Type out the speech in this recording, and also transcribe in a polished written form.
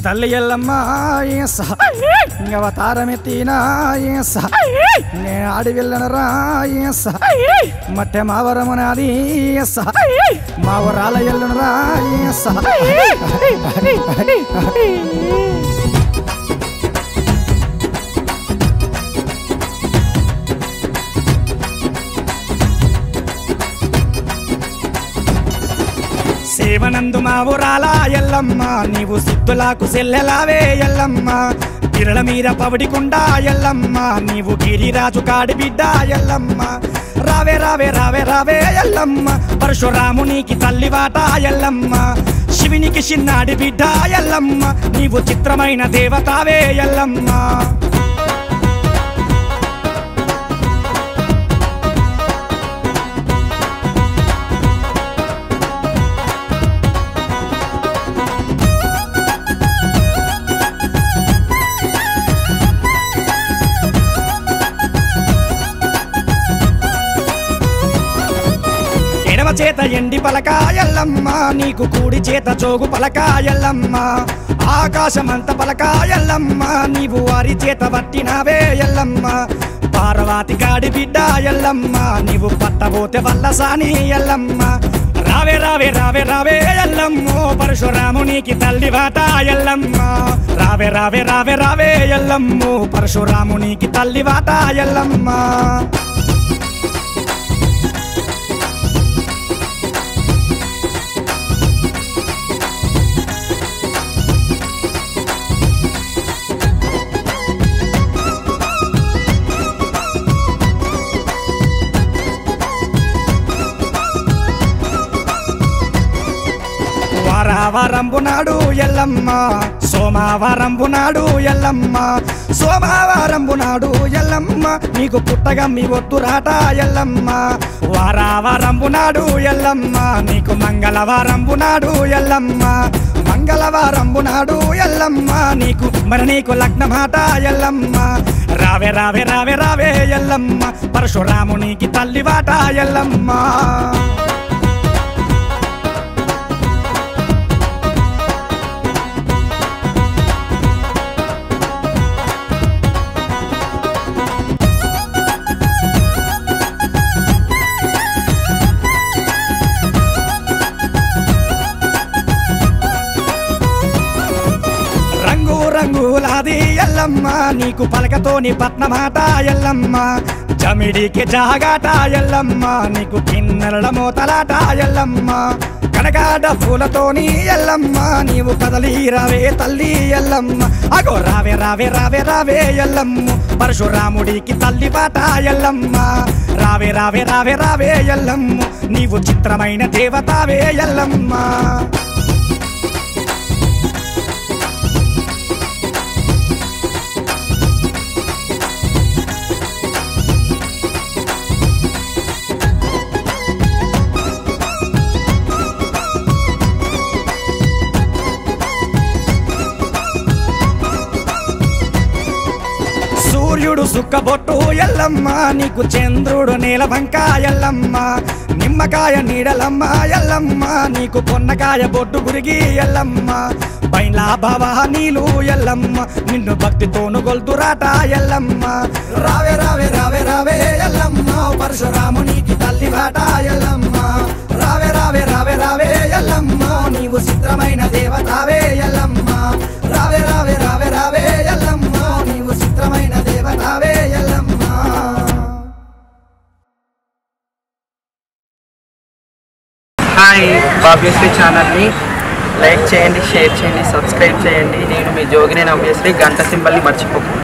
తల్లి ఎల్లమ్మ అవతారమెత్తినా నే ఆడి వెళ్ళనరా మట్టె మావరమునాది మా ఊరాల ఎల్లనరా సేవనందు మా ఊరాల ఎల్లమ్మ నీవు సిద్ధులకు సెల్లెలావే ఎల్లమ్మ గిరల మీద పవడికుండా ఎల్లమ్మ నీవు గిరిరాజు కాడి బిడ్డ ఎల్లమ్మ రావే రావే రావే రావే ఎల్లమ్మ పరశురామునికి తల్లివాట ఎల్లమ్మ శివునికి చిన్నాడి బిడ్డ ఎల్లమ్మ నీవు చిత్రమైన దేవతావే ఎల్లమ్మ చేత ఎండి పలకాయల్లమ్మ నీకు కూడి చేత జోగు పలకాయల్లమ్మ ఆకాశమంత పలకాయల్లమ్మ నీవు వారి చేత పట్టినావే ఎల్లమ్మ పార్వతి కాడి బిడ్డ ఎల్లమ్మ నీవు పట్టబోతే వల్లసాని ఎల్లమ్మ రావే రావే రావే రావే ఎల్లమ్మో పరశురామునికి తల్లివాట ఎల్లమ్మ రావే రావే రావే రావే ఎల్లమ్మో పరశురామునికి తల్లివాట ఎల్లమ్మ వారంబునాడు ఎల్లమ్మ సోమవారంబునాడు ఎల్లమ్మ సోమవారంబునాడు ఎల్లమ్మ నీకు పుట్టగమ్మి ఒత్తురాట ఎల్లమ్మ వారంబునాడు ఎల్లమ్మ నీకు మంగళవారంబునాడు ఎల్లమ్మ మంగళవారంబునాడు ఎల్లమ్మ నీకు మరి నీకు లగ్నమాట ఎల్లమ్మ రావే రావే రావే రావే ఎల్లమ్మ పరశురామునికి తల్లివాట ఎల్లమ్మ రంగులాది ఎల్లమ్మ నీకు పలకతోని పట్నమాట ఎల్లమ్మ జమిడికి జాగాట ఎల్లమ్మ నీకు కిన్నెల మోతలాట ఎల్లమ్మ కనకాడ పూలతోని ఎల్లమ్మ నీవు కదలి రావే తల్లి ఎల్లమ్మ అగో రావే రావే రావే రావే ఎల్లమ్మ పరశురాముడికి తల్లిపాట ఎల్లమ్మ రావే రావే రావే రావే ఎల్లమ్మ నీవు చిత్రమైన దేవతావే ఎల్లమ్మ సూర్యుడు సుక్కబొట్టు ఎల్లమ్మ నీకు చంద్రుడు నీలవంక ఎల్లమ్మ నిమ్మకాయ నీడలమ్మ ఎల్లమ్మ నీకు పొన్నకాయ బొట్టు గురిగి ఎల్లమ్మ పైలా భవానీలు ఎల్లమ్మ నిన్ను భక్తితోను గొల్తురాట ఎల్లమ్మ రావే రావే రావే రావే ఎల్లమ్మ పరశురామునికి తల్లివాట ఎల్లమ్మ రావే రావే రావే రావే ఎల్లమ్మ నీవు చిత్రమైన దేవతావే ఎల్లమ్మ రావే రావే రావే రావే ఎల్లమ్మ నీవు చిత్రమైన దేవతావే ఎల్లమ్మ హాయ్ బాబ్యశ్రీ ఛానల్ని లైక్ చేయండి, షేర్ చేయండి, సబ్స్క్రైబ్ చేయండి. నేను మీ జోగిని నవ్యశ్రీ. గంట సింబల్ని మర్చిపోకండి.